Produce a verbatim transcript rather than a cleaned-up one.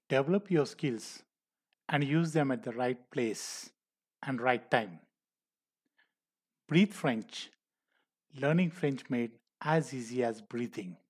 Develop your skills and use them at the right place and right time. Breathe French. Learning French made as easy as breathing.